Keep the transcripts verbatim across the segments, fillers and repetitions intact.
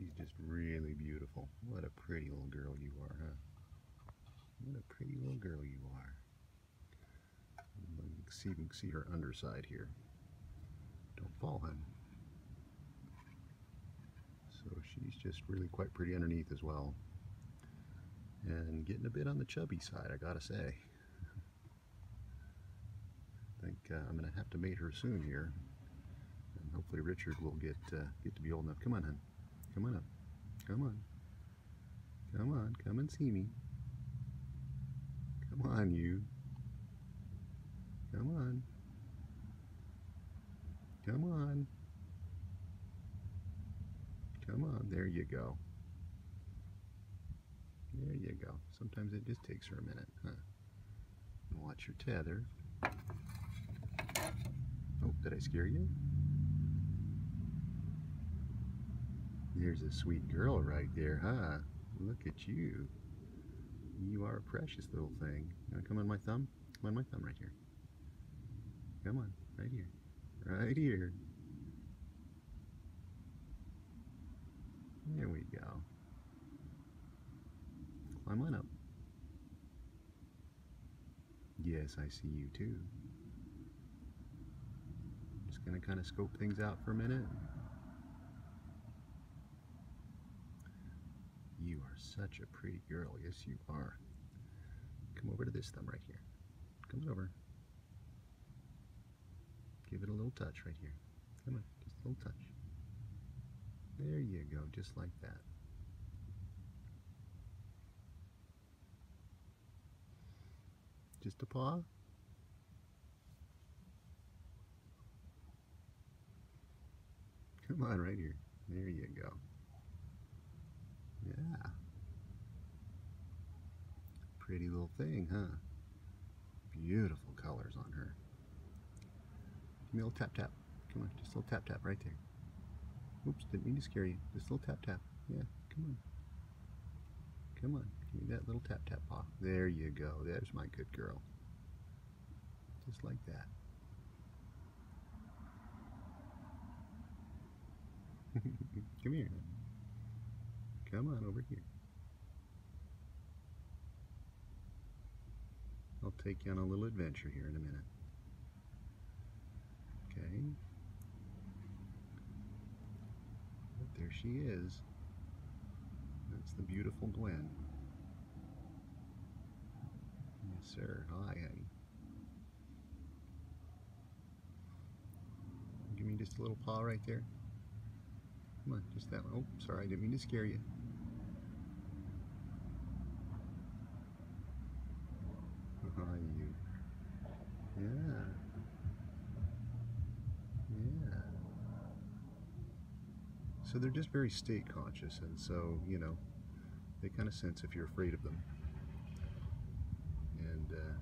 She's just really beautiful. What a pretty little girl you are, huh? What a pretty little girl you are. You can see, you can see her underside here. Don't fall, hun. So she's just really quite pretty underneath as well. And getting a bit on the chubby side, I gotta say. I think uh, I'm gonna have to mate her soon here. And hopefully Richard will get uh, get to be old enough. Come on, hun. Come on up. Come on. Come on. Come and see me. Come on, you. Come on. Come on. Come on. There you go. There you go. Sometimes it just takes her a minute, huh? Watch your tether. Oh, did I scare you? There's a sweet girl right there, huh? Look at you. You are a precious little thing. You wanna come on my thumb? Come on my thumb right here. Come on, right here. Right here. There we go. Climb on up. Yes, I see you too. Just gonna kind of scope things out for a minute. You are such a pretty girl. Yes, you are. Come over to this thumb right here. Come over. Give it a little touch right here. Come on, just a little touch. There you go, just like that. Just a paw. Come on, right here. There you go. Yeah. Pretty little thing, huh? Beautiful colors on her. Give me a little tap tap. Come on, just a little tap tap right there. Oops, didn't mean to scare you. Just a little tap tap. Yeah, come on. Come on, give me that little tap tap paw. There you go. There's my good girl. Just like that. Come here. Come on over here. I'll take you on a little adventure here in a minute. Okay. But there she is. That's the beautiful Gwen. Yes, sir. Hi, honey. Give me just a little paw right there. Come on, just that one. Oh, sorry, I didn't mean to scare you. Hi, you. Yeah. Yeah. So they're just very state conscious, and so, you know, they kind of sense if you're afraid of them. And uh,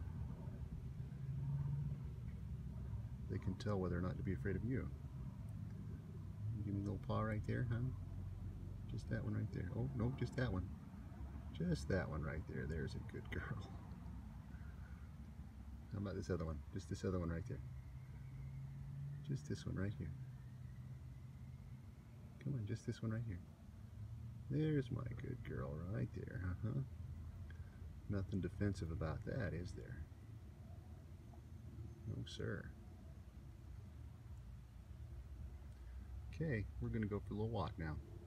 they can tell whether or not to be afraid of you. Give me a little paw right there, huh? Just that one right there. Oh, no, just that one. Just that one right there. There's a good girl. How about this other one? Just this other one right there. Just this one right here. Come on, just this one right here. There's my good girl right there, uh-huh. Nothing defensive about that, is there? No, sir. Okay, we're going to go for a little walk now.